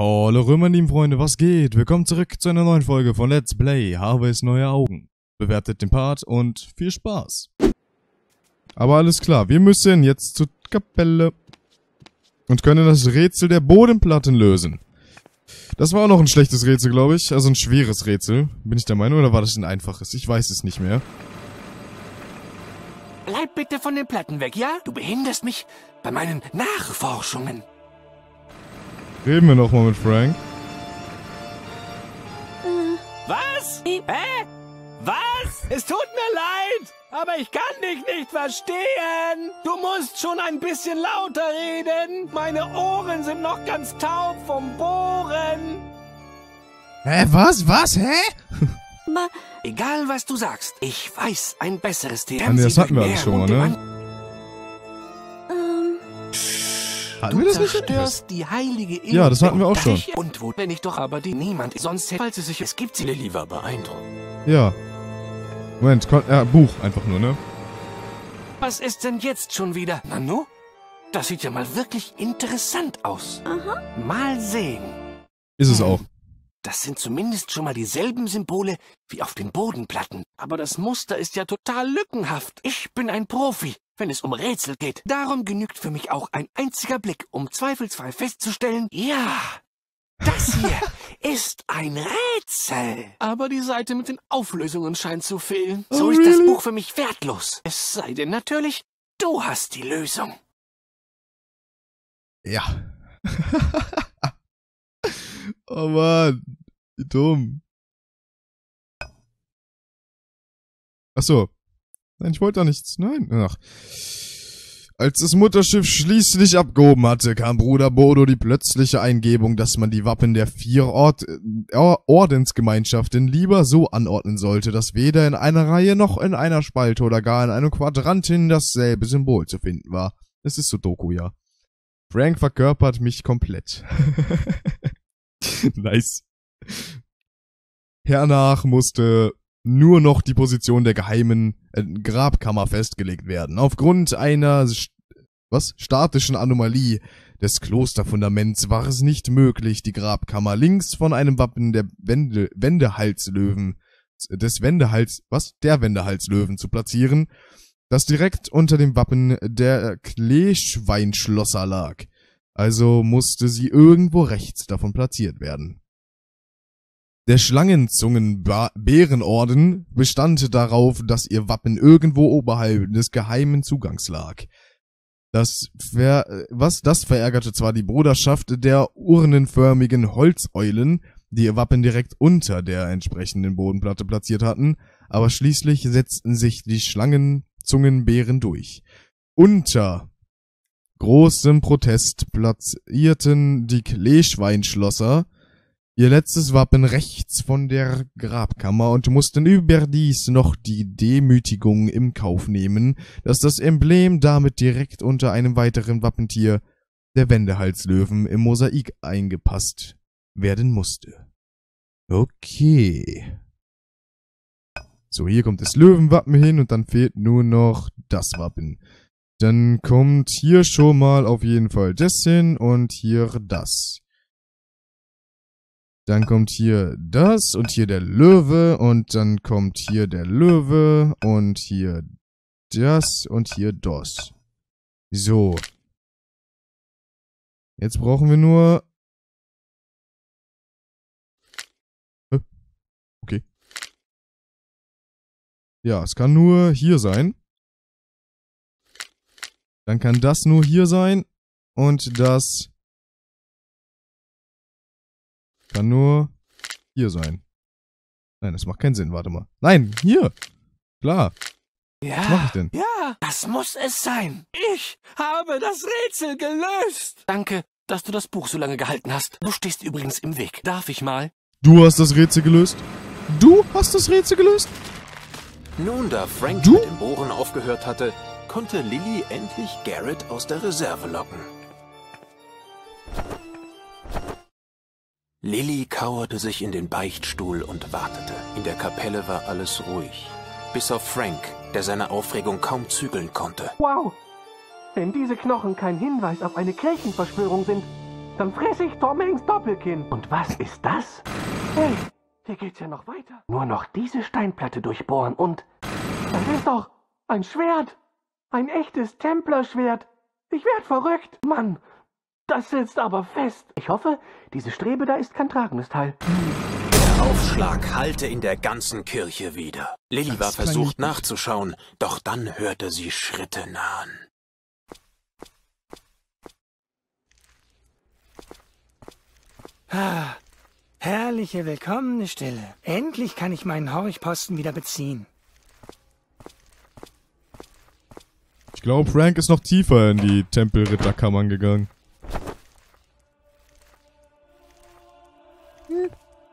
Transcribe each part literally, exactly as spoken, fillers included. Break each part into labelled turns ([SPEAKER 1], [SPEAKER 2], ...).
[SPEAKER 1] Hallo Römer, lieben Freunde, was geht? Willkommen zurück zu einer neuen Folge von Let's Play Harveys neue Augen. Bewertet den Part und viel Spaß. Aber alles klar, wir müssen jetzt zur Kapelle und können das Rätsel der Bodenplatten lösen. Das war auch noch ein schlechtes Rätsel, glaube ich. Also ein schweres Rätsel. Bin ich der Meinung, oder war das ein einfaches? Ich weiß es nicht mehr.
[SPEAKER 2] Bleib bitte von den Platten weg, ja? Du behinderst mich bei meinen Nachforschungen.
[SPEAKER 1] Reden wir nochmal mit Frank.
[SPEAKER 2] Was? Hä? Was? Es tut mir leid, aber ich kann dich nicht verstehen. Du musst schon ein bisschen lauter reden. Meine Ohren sind noch ganz taub vom Bohren.
[SPEAKER 1] Hä, was? Was? Hä?
[SPEAKER 2] Egal, was du sagst, ich weiß ein besseres Thema.
[SPEAKER 1] Ah, nee, das hatten wir alles schon mal, ne? Hatten wir das nicht?
[SPEAKER 2] Zerstörst die heilige Ehe.
[SPEAKER 1] Ja, das hatten wir auch schon.
[SPEAKER 2] Und wo, wenn ich doch aber die niemand, sonst hätte, falls es sich, es gibt sie, Lilly war beeindruckt.
[SPEAKER 1] Ja. Moment, ja, Buch einfach nur, ne?
[SPEAKER 2] Was ist denn jetzt schon wieder? Nanu? Das sieht ja mal wirklich interessant aus. Aha. Mal sehen.
[SPEAKER 1] Ist es auch.
[SPEAKER 2] Das sind zumindest schon mal dieselben Symbole wie auf den Bodenplatten. Aber das Muster ist ja total lückenhaft. Ich bin ein Profi, wenn es um Rätsel geht. Darum genügt für mich auch ein einziger Blick, um zweifelsfrei festzustellen, ja, das hier ist ein Rätsel. Aber die Seite mit den Auflösungen scheint zu fehlen. So
[SPEAKER 1] Oh,
[SPEAKER 2] ist
[SPEAKER 1] really?
[SPEAKER 2] das Buch für mich wertlos. Es sei denn natürlich, du hast die Lösung.
[SPEAKER 1] Ja. Oh Mann, wie dumm. Ach so. Nein, ich wollte da nichts. Nein. Ach. Als das Mutterschiff schließlich abgehoben hatte, kam Bruder Bodo die plötzliche Eingebung, dass man die Wappen der vier Ort äh, Ordensgemeinschaften lieber so anordnen sollte, dass weder in einer Reihe noch in einer Spalte oder gar in einem Quadranten dasselbe Symbol zu finden war. Es ist Sudoku, ja. Frank verkörpert mich komplett. Nice. Hernach musste nur noch die Position der geheimen äh, Grabkammer festgelegt werden. Aufgrund einer st was statischen Anomalie des Klosterfundaments war es nicht möglich, die Grabkammer links von einem Wappen der Wende Wendehalslöwen des Wendehals was der Wendehalslöwen zu platzieren, das direkt unter dem Wappen der Kleeschweinschlosser lag. Also musste sie irgendwo rechts davon platziert werden. Der Schlangenzungen-Bärenorden bestand darauf, dass ihr Wappen irgendwo oberhalb des geheimen Zugangs lag. Das ver was das verärgerte zwar die Bruderschaft der urnenförmigen Holzeulen, die ihr Wappen direkt unter der entsprechenden Bodenplatte platziert hatten, aber schließlich setzten sich die Schlangenzungenbären durch. Unter großem Protest platzierten die Kleeschweinschlosser ihr letztes Wappen rechts von der Grabkammer und mussten überdies noch die Demütigung im Kauf nehmen, dass das Emblem damit direkt unter einem weiteren Wappentier, der Wendehalslöwen, im Mosaik eingepasst werden musste. Okay. So, hier kommt das Löwenwappen hin und dann fehlt nur noch das Wappen. Dann kommt hier schon mal auf jeden Fall das hin und hier das. Dann kommt hier das und hier der Löwe und dann kommt hier der Löwe und hier das und hier das. So. Jetzt brauchen wir nur... Okay. Ja, es kann nur hier sein. Dann kann das nur hier sein und das kann nur hier sein. Nein, das macht keinen Sinn, warte mal. Nein, hier! Klar.
[SPEAKER 2] Ja,
[SPEAKER 1] Was mache ich denn?
[SPEAKER 2] Ja, das muss es sein. Ich habe das Rätsel gelöst. Danke, dass du das Buch so lange gehalten hast. Du stehst übrigens im Weg. Darf ich mal?
[SPEAKER 1] Du hast das Rätsel gelöst? Du hast das Rätsel gelöst?
[SPEAKER 3] Nun, da Frank
[SPEAKER 1] Du?
[SPEAKER 3] mit dem Bohren aufgehört hatte, konnte Lilly endlich Garrett aus der Reserve locken. Lilly kauerte sich in den Beichtstuhl und wartete. In der Kapelle war alles ruhig. Bis auf Frank, der seine Aufregung kaum zügeln konnte.
[SPEAKER 2] Wow, wenn diese Knochen kein Hinweis auf eine Kirchenverschwörung sind, Dann fresse ich Tom Hanks Doppelkinn. Und was ist das? Hey, hier geht's ja noch weiter. Nur noch diese Steinplatte durchbohren und... Das ist doch ein Schwert. Ein echtes Templerschwert. Ich werd verrückt. Mann, das sitzt aber fest. Ich hoffe, diese Strebe da ist kein tragendes Teil.
[SPEAKER 3] Der Aufschlag hallte in der ganzen Kirche wieder. Lilly war versucht nachzuschauen, doch dann hörte sie Schritte nahen.
[SPEAKER 4] Ah, herrliche, willkommene Stille. Endlich kann ich meinen Horchposten wieder beziehen.
[SPEAKER 1] Ich glaube, Frank ist noch tiefer in die Tempelritterkammern gegangen. Hm.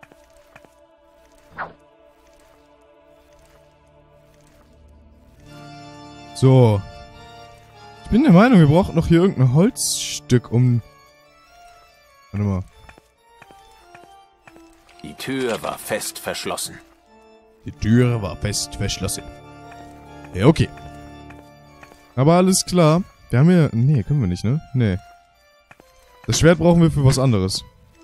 [SPEAKER 1] So. Ich bin der Meinung, wir brauchen noch hier irgendein Holzstück, um... Warte mal.
[SPEAKER 3] Die Tür war fest verschlossen.
[SPEAKER 1] Die Tür war fest verschlossen. Ja, okay. Aber alles klar. Wir haben hier... Nee, können wir nicht, ne? Nee. Das Schwert brauchen wir für was anderes.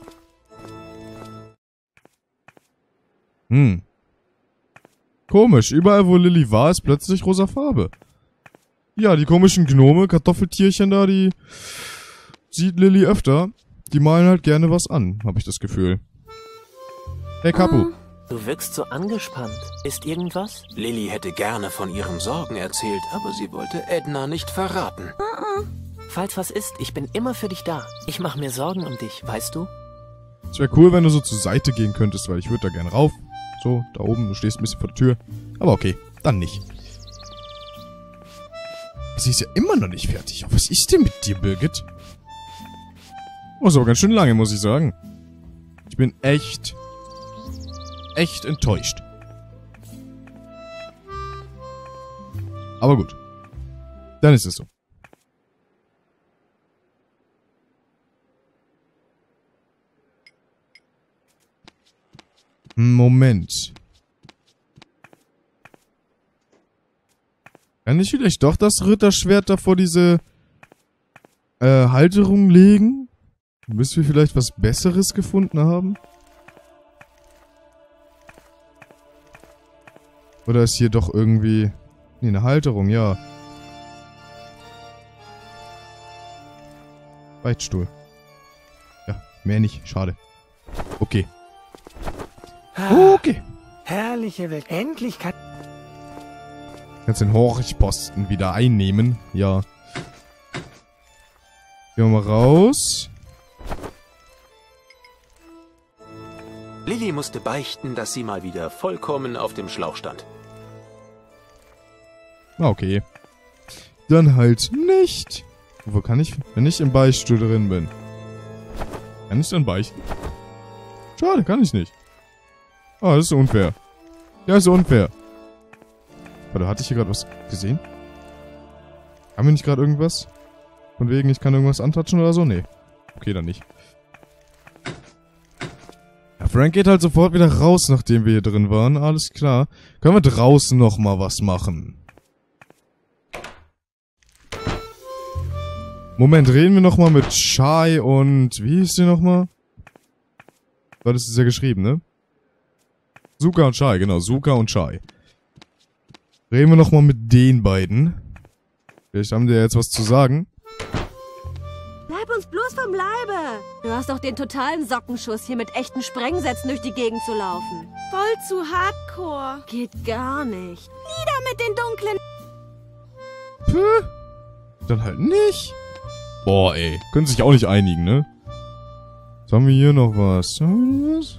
[SPEAKER 1] Hm. Komisch. Überall, wo Lilly war, ist plötzlich rosa Farbe. Ja, die komischen Gnome, Kartoffeltierchen da, die... sieht Lilly öfter. Die malen halt gerne was an, habe ich das Gefühl. Hey, Kapu.
[SPEAKER 5] Du wirkst so angespannt. Ist irgendwas?
[SPEAKER 3] Lilly hätte gerne von ihren Sorgen erzählt, aber sie wollte Edna nicht verraten.
[SPEAKER 5] Falls was ist, ich bin immer für dich da. Ich mache mir Sorgen um dich, weißt du?
[SPEAKER 1] Es wäre cool, wenn du so zur Seite gehen könntest, weil ich würde da gern rauf. So, da oben, du stehst ein bisschen vor der Tür. Aber okay, dann nicht. Sie ist ja immer noch nicht fertig. Was ist denn mit dir, Birgit? Oh, ist aber ganz schön lange, muss ich sagen. Ich bin echt... echt enttäuscht. Aber gut. Dann ist es so. Moment. Kann ich vielleicht doch das Ritterschwert da vor diese äh, Halterung legen? Bis wir vielleicht was Besseres gefunden haben? Oder ist hier doch irgendwie... Nee, eine Halterung, ja. Beichtstuhl. Ja, mehr nicht. Schade. Okay. Okay.
[SPEAKER 4] Herrliche Welt. Endlich kann...
[SPEAKER 1] Kannst den Horchposten wieder einnehmen. Ja. Gehen wir mal raus.
[SPEAKER 3] Lilly musste beichten, dass sie mal wieder vollkommen auf dem Schlauch stand.
[SPEAKER 1] Ah, okay. Dann halt nicht. Wo kann ich, wenn ich im Beichtstuhl drin bin? Kann ich dann beichten? Schade, kann ich nicht. Ah, das ist unfair. Ja, ist unfair. Warte, hatte ich hier gerade was gesehen? Haben wir nicht gerade irgendwas? Von wegen, ich kann irgendwas antatschen oder so? Nee. Okay, dann nicht. Ja, Frank geht halt sofort wieder raus, nachdem wir hier drin waren. Alles klar. Können wir draußen nochmal was machen? Moment, reden wir nochmal mit Shai und... Wie hieß die nochmal? Das ist ja geschrieben, ne? Suka und Shai, genau. Suka und Shai. Reden wir nochmal mit den beiden. Vielleicht haben die ja jetzt was zu sagen.
[SPEAKER 6] Bleib uns bloß vom Leibe! Du hast doch den totalen Sockenschuss, hier mit echten Sprengsätzen durch die Gegend zu laufen.
[SPEAKER 7] Voll zu hardcore.
[SPEAKER 6] Geht gar nicht.
[SPEAKER 7] Nieder mit den dunklen...
[SPEAKER 1] Puh. Dann halt nicht. Boah, ey. Können sich auch nicht einigen, ne? Jetzt haben wir hier noch was. Haben wir was?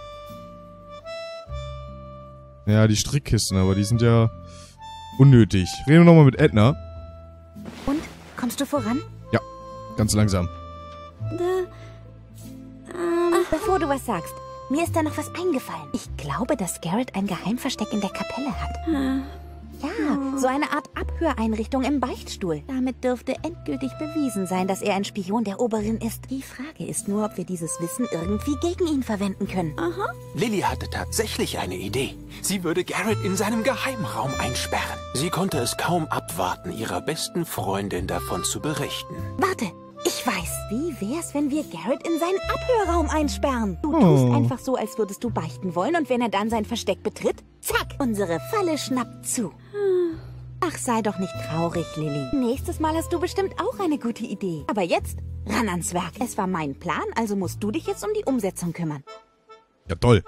[SPEAKER 1] Ja, die Strickkisten, aber die sind ja unnötig. Reden wir nochmal mit Edna.
[SPEAKER 7] Und? Kommst du voran?
[SPEAKER 1] Ja, ganz langsam.
[SPEAKER 7] Da, ähm, Ach, bevor du was sagst, mir ist da noch was eingefallen. Ich glaube, dass Garrett ein Geheimversteck in der Kapelle hat. Hm. Ja, so eine Art Abhöreinrichtung im Beichtstuhl. Damit dürfte endgültig bewiesen sein, dass er ein Spion der Oberin ist. Die Frage ist nur, ob wir dieses Wissen irgendwie gegen ihn verwenden können. Aha.
[SPEAKER 3] Lilly hatte tatsächlich eine Idee. Sie würde Garrett in seinem Geheimraum einsperren. Sie konnte es kaum abwarten, ihrer besten Freundin davon zu berichten.
[SPEAKER 7] Warte, Ich weiß. Wie wär's, wenn wir Garrett in seinen Abhörraum einsperren? Du
[SPEAKER 1] Oh.
[SPEAKER 7] tust einfach so, als würdest du beichten wollen und wenn er dann sein Versteck betritt, zack, unsere Falle schnappt zu. Ach, sei doch nicht traurig, Lilly. Nächstes Mal hast du bestimmt auch eine gute Idee. Aber jetzt, ran ans Werk. Es war mein Plan, also musst du dich jetzt um die Umsetzung kümmern.
[SPEAKER 1] Ja, toll.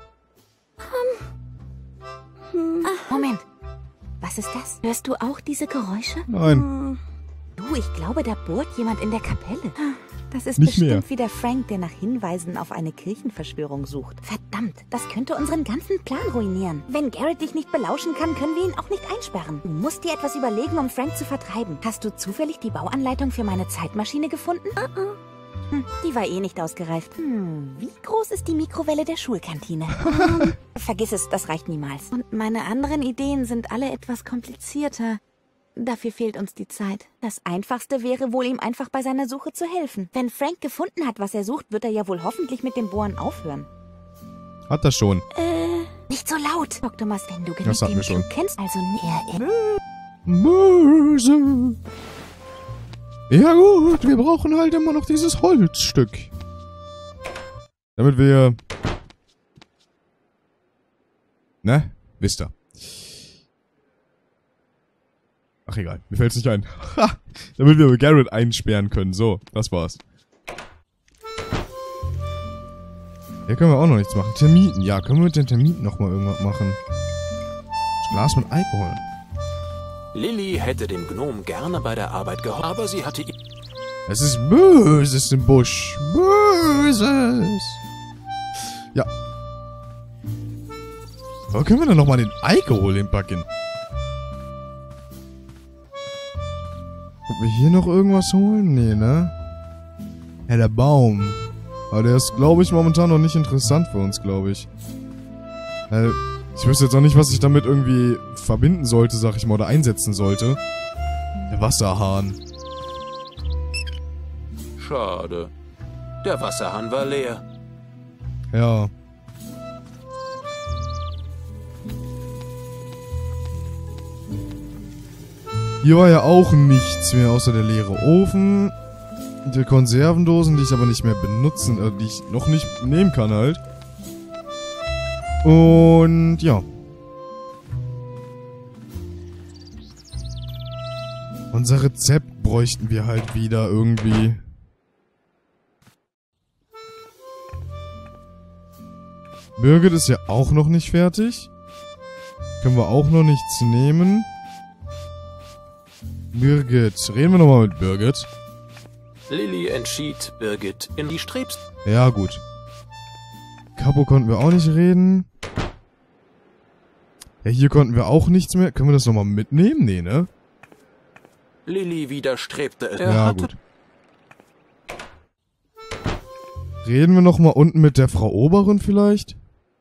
[SPEAKER 7] Ah, Moment. Was ist das? Hörst du auch diese Geräusche?
[SPEAKER 1] Nein.
[SPEAKER 7] Du, ich glaube, da bohrt jemand in der Kapelle. Das ist
[SPEAKER 1] Nicht
[SPEAKER 7] bestimmt
[SPEAKER 1] mehr.
[SPEAKER 7] wieder Frank, der nach Hinweisen auf eine Kirchenverschwörung sucht. Verdammt, das könnte unseren ganzen Plan ruinieren. Wenn Garrett dich nicht belauschen kann, können wir ihn auch nicht einsperren. Du musst dir etwas überlegen, um Frank zu vertreiben. Hast du zufällig die Bauanleitung für meine Zeitmaschine gefunden? Uh-uh. Hm, die war eh nicht ausgereift. Hm, wie groß ist die Mikrowelle der Schulkantine? um, vergiss es, das reicht niemals. Und meine anderen Ideen sind alle etwas komplizierter. Dafür fehlt uns die Zeit. Das Einfachste wäre wohl, ihm einfach bei seiner Suche zu helfen. Wenn Frank gefunden hat, was er sucht, wird er ja wohl hoffentlich mit dem Bohren aufhören.
[SPEAKER 1] Hat er schon.
[SPEAKER 7] Äh, nicht so laut. Doktor Mas, wenn du
[SPEAKER 1] Das
[SPEAKER 7] genug
[SPEAKER 1] hatten
[SPEAKER 7] den
[SPEAKER 1] wir schon.
[SPEAKER 7] Clou kennst, also näher.
[SPEAKER 1] Böse. Ja gut, wir brauchen halt immer noch dieses Holzstück. Damit wir... Ne? Wisst ihr. Ach egal, mir fällt's nicht ein. Ha! Damit wir Garrett einsperren können. So, das war's. Hier können wir auch noch nichts machen. Termiten. Ja, können wir mit den Termiten nochmal irgendwas machen? Das Glas mit Alkohol.
[SPEAKER 3] Lilly hätte dem Gnom gerne bei der Arbeit geholfen, aber sie hatte ihn...
[SPEAKER 1] Es ist Böses im Busch. Böses. Ja. Aber können wir dann nochmal den Alkohol hinpacken? Ob wir hier noch irgendwas holen? Nee, ne? Ja, der Baum. Aber der ist, glaube ich, momentan noch nicht interessant für uns, glaube ich. Äh, ich wüsste jetzt auch nicht, was ich damit irgendwie verbinden sollte, sag ich mal, oder einsetzen sollte. Der Wasserhahn.
[SPEAKER 3] Schade. Der Wasserhahn war leer.
[SPEAKER 1] Ja. Hier war ja auch nichts mehr außer der leere Ofen. Die Konservendosen, die ich aber nicht mehr benutzen, äh, die ich noch nicht nehmen kann halt. Und ja. Unser Rezept bräuchten wir halt wieder irgendwie. Birgit ist ja auch noch nicht fertig. Können wir auch noch nichts nehmen. Birgit. Reden wir nochmal mit Birgit.
[SPEAKER 3] Lilly entschied, Birgit in die Strebs...
[SPEAKER 1] Ja, gut. Capo konnten wir auch nicht reden. Ja, hier konnten wir auch nichts mehr. Können wir das nochmal mitnehmen? Nee, ne?
[SPEAKER 3] Lilly widerstrebte es. Er
[SPEAKER 1] Ja,
[SPEAKER 3] hatte
[SPEAKER 1] gut. Reden wir nochmal unten mit der Frau Oberin vielleicht?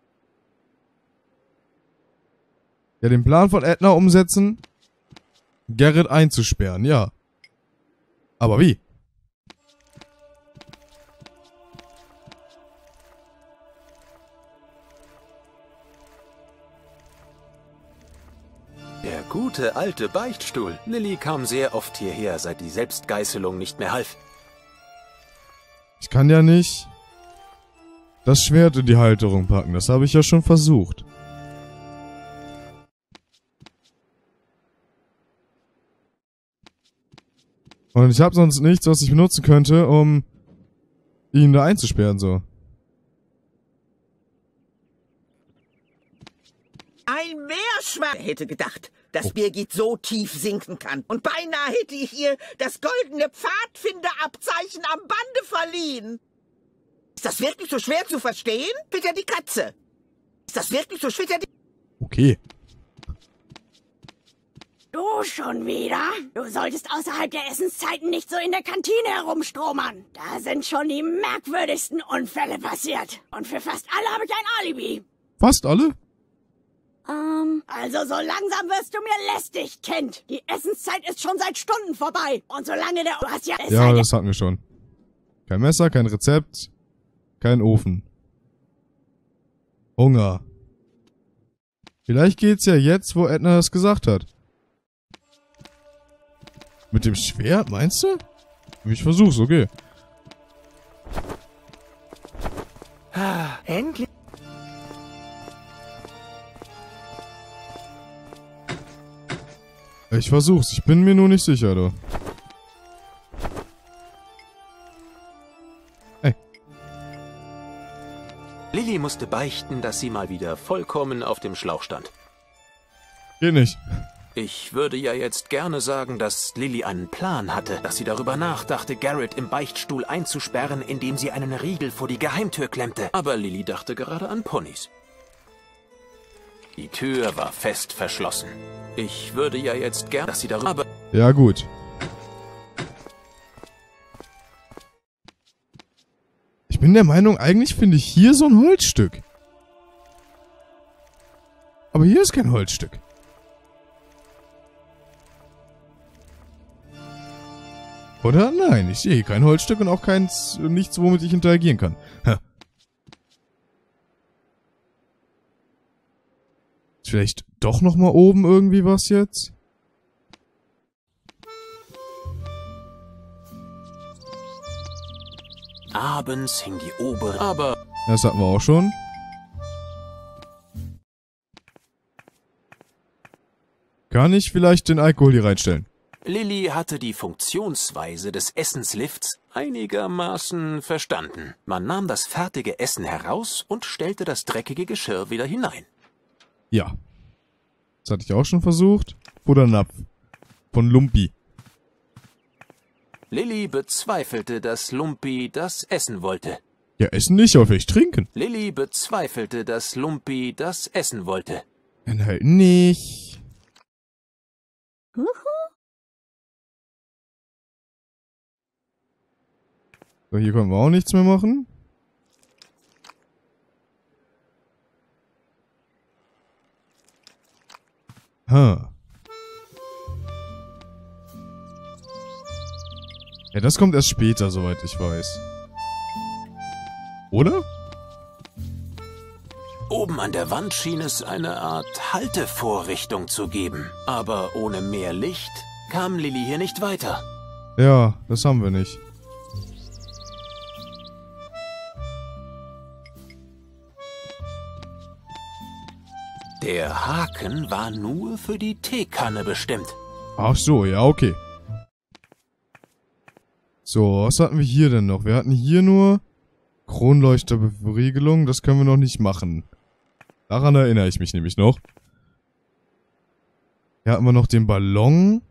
[SPEAKER 1] Ja, den Plan von Edna umsetzen. Garrett einzusperren, ja. Aber wie?
[SPEAKER 3] Der gute alte Beichtstuhl. Lilly kam sehr oft hierher, seit die Selbstgeißelung nicht mehr half.
[SPEAKER 1] Ich kann ja nicht das Schwert in die Halterung packen. Das habe ich ja schon versucht. Und ich habe sonst nichts, was ich benutzen könnte, um ihn da einzusperren, so.
[SPEAKER 8] Ein Meerschwein hätte gedacht, dass Birgit so tief sinken kann. Und beinahe hätte ich ihr das goldene Pfadfinderabzeichen am Bande verliehen. Ist das wirklich so schwer zu verstehen? Bitte die Katze. Ist das wirklich so schwer? Die
[SPEAKER 1] Okay.
[SPEAKER 9] Du schon wieder? Du solltest außerhalb der Essenszeiten nicht so in der Kantine herumstromern. Da sind schon die merkwürdigsten Unfälle passiert. Und für fast alle habe ich ein Alibi.
[SPEAKER 1] Fast alle?
[SPEAKER 9] Ähm, also so langsam wirst du mir lästig, Kind. Die Essenszeit ist schon seit Stunden vorbei. Und solange der... Du hast ja... Es
[SPEAKER 1] Ja,
[SPEAKER 9] sei
[SPEAKER 1] das hatten wir schon. Kein Messer, kein Rezept, kein Ofen. Hunger. Vielleicht geht's ja jetzt, wo Edna das gesagt hat. Mit dem Schwert, meinst du? Ich versuch's, okay.
[SPEAKER 4] Ah, endlich.
[SPEAKER 1] Ich versuch's, ich bin mir nur nicht sicher, du. Hey.
[SPEAKER 3] Lilly musste beichten, dass sie mal wieder vollkommen auf dem Schlauch stand.
[SPEAKER 1] Geht nicht.
[SPEAKER 3] Ich würde ja jetzt gerne sagen, dass Lilly einen Plan hatte, dass sie darüber nachdachte, Garrett im Beichtstuhl einzusperren, indem sie einen Riegel vor die Geheimtür klemmte. Aber Lilly dachte gerade an Ponys. Die Tür war fest verschlossen. Ich würde ja jetzt gerne, dass sie darüber...
[SPEAKER 1] Ja, gut. Ich bin der Meinung, eigentlich finde ich hier so ein Holzstück. Aber hier ist kein Holzstück. Oder? Nein, ich sehe hier kein Holzstück und auch keins, nichts, womit ich interagieren kann. Ha. Ist vielleicht doch nochmal oben irgendwie was jetzt?
[SPEAKER 3] Abends hing die obere... Aber...
[SPEAKER 1] Das hatten wir auch schon. Kann ich vielleicht den Alkohol hier reinstellen?
[SPEAKER 3] Lilly hatte die Funktionsweise des Essenslifts einigermaßen verstanden. Man nahm das fertige Essen heraus und stellte das dreckige Geschirr wieder hinein.
[SPEAKER 1] Ja. Das hatte ich auch schon versucht. Futternapf. Von Lumpi.
[SPEAKER 3] Lilly bezweifelte, dass Lumpi das essen wollte.
[SPEAKER 1] Ja, essen nicht, aber vielleicht trinken.
[SPEAKER 3] Lilly bezweifelte, dass Lumpi das essen wollte.
[SPEAKER 1] Dann halt nicht.
[SPEAKER 7] Huhu.
[SPEAKER 1] So, hier können wir auch nichts mehr machen. Ha. Ja, das kommt erst später, soweit ich weiß. Oder?
[SPEAKER 3] Oben an der Wand schien es eine Art Haltevorrichtung zu geben. Aber ohne mehr Licht kam Lilly hier nicht weiter.
[SPEAKER 1] Ja, das haben wir nicht.
[SPEAKER 3] Der Haken war nur für die Teekanne bestimmt.
[SPEAKER 1] Ach so, ja, okay. So, was hatten wir hier denn noch? Wir hatten hier nur Kronleuchterbefriegelung. Das können wir noch nicht machen. Daran erinnere ich mich nämlich noch. Hier hatten wir noch den Ballon.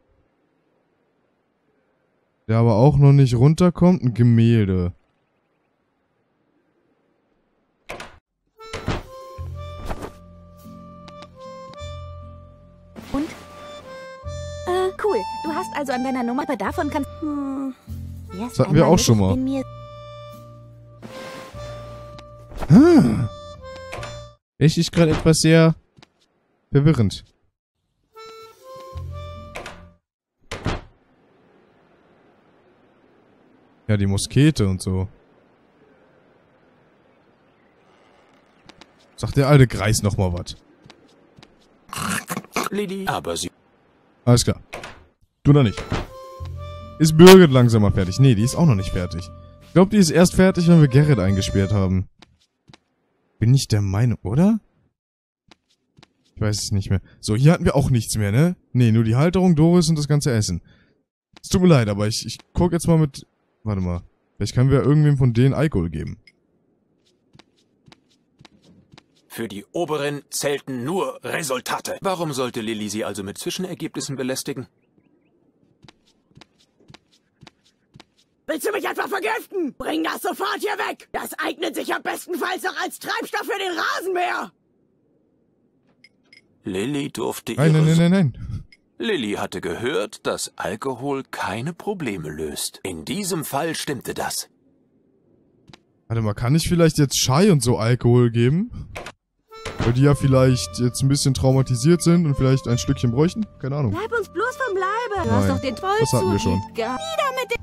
[SPEAKER 1] Der aber auch noch nicht runterkommt. Ein Gemälde.
[SPEAKER 7] Und? Äh, cool. Du hast also an deiner Nummer, aber davon kannst... Hm.
[SPEAKER 1] Das hatten wir auch schon mal.
[SPEAKER 7] Mir
[SPEAKER 1] Hm. Ich ist gerade etwas sehr verwirrend. Ja, die Muskete und so. Sagt der alte Greis nochmal was.
[SPEAKER 3] Lilly, aber sie...
[SPEAKER 1] Alles klar. Du noch nicht. Ist Birgit langsam mal fertig? Nee, die ist auch noch nicht fertig. Ich glaube, die ist erst fertig, wenn wir Garrett eingesperrt haben. Bin ich der Meinung, oder? Ich weiß es nicht mehr. So, hier hatten wir auch nichts mehr, ne? Nee, nur die Halterung, Doris und das ganze Essen. Es tut mir leid, aber ich, ich guck jetzt mal mit... Warte mal. Vielleicht können wir irgendwem von denen Alkohol geben.
[SPEAKER 3] Für die Oberen zählten nur Resultate. Warum sollte Lilly sie also mit Zwischenergebnissen belästigen?
[SPEAKER 9] Willst du mich etwa vergiften? Bring das sofort hier weg! Das eignet sich ja bestenfalls noch als Treibstoff für den Rasenmäher!
[SPEAKER 3] Lilly durfte
[SPEAKER 1] Nein,
[SPEAKER 3] ihre...
[SPEAKER 1] nein, nein, nein, nein.
[SPEAKER 3] Lilly hatte gehört, dass Alkohol keine Probleme löst. In diesem Fall stimmte das.
[SPEAKER 1] Warte mal, kann ich vielleicht jetzt Shai und so Alkohol geben? Weil die ja vielleicht jetzt ein bisschen traumatisiert sind und vielleicht ein Stückchen bräuchten? Keine Ahnung.
[SPEAKER 6] Bleib uns bloß vom Leibe. Du
[SPEAKER 1] Nein,
[SPEAKER 6] hast doch den Vollzug.
[SPEAKER 1] das hatten wir schon.
[SPEAKER 6] gehabt. Wieder mit dem...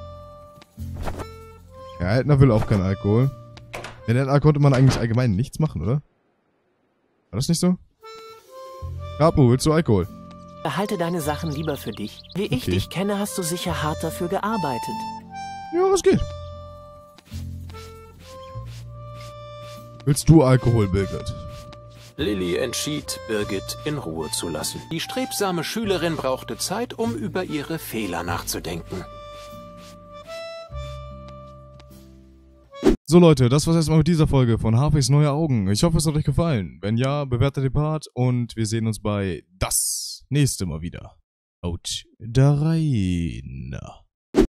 [SPEAKER 1] Ja, Edna will auch keinen Alkohol. In Edna konnte man eigentlich allgemein nichts machen, oder? War das nicht so? Capo, willst du Alkohol?
[SPEAKER 5] Behalte deine Sachen lieber für dich. Wie ich
[SPEAKER 1] Okay.
[SPEAKER 5] dich kenne, hast du sicher hart dafür gearbeitet.
[SPEAKER 1] Ja, was geht? Willst du Alkohol, Birgit?
[SPEAKER 3] Lilly entschied, Birgit in Ruhe zu lassen. Die strebsame Schülerin brauchte Zeit, um über ihre Fehler nachzudenken.
[SPEAKER 1] So Leute, das war's erstmal mit dieser Folge von Harveys Neue Augen. Ich hoffe, es hat euch gefallen. Wenn ja, bewertet den Part und wir sehen uns bei das nächste Mal wieder. Haut da rein.